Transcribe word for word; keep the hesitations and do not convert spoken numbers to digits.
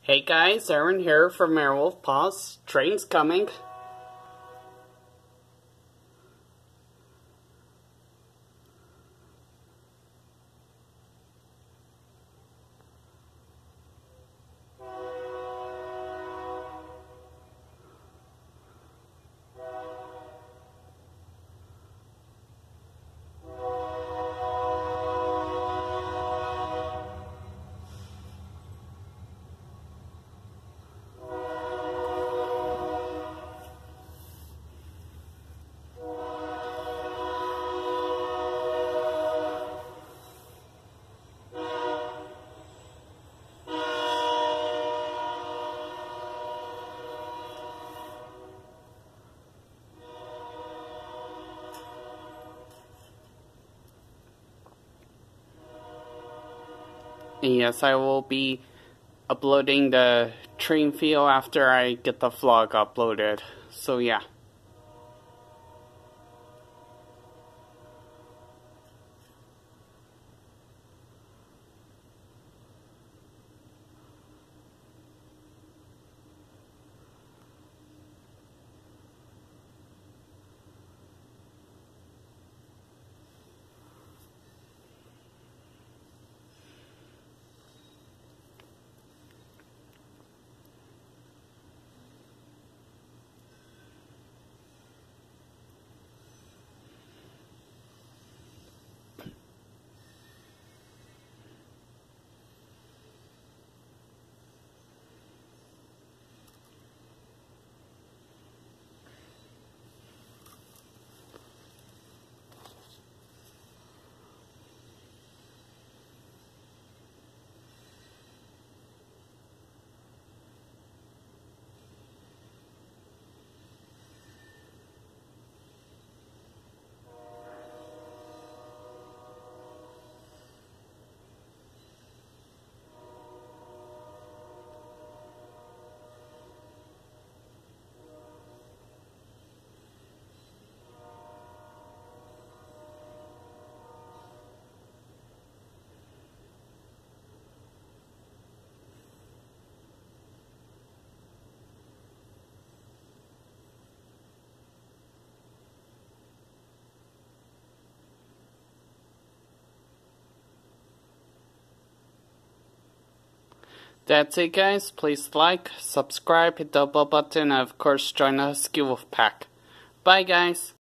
Hey guys, Aaron here from Airwolf Paws. Train's coming. Yes, I will be uploading the train feel after I get the vlog uploaded. So yeah. That's it guys, please like, subscribe, hit the bell button, and of course join the Husky Wolf Pack. Bye guys!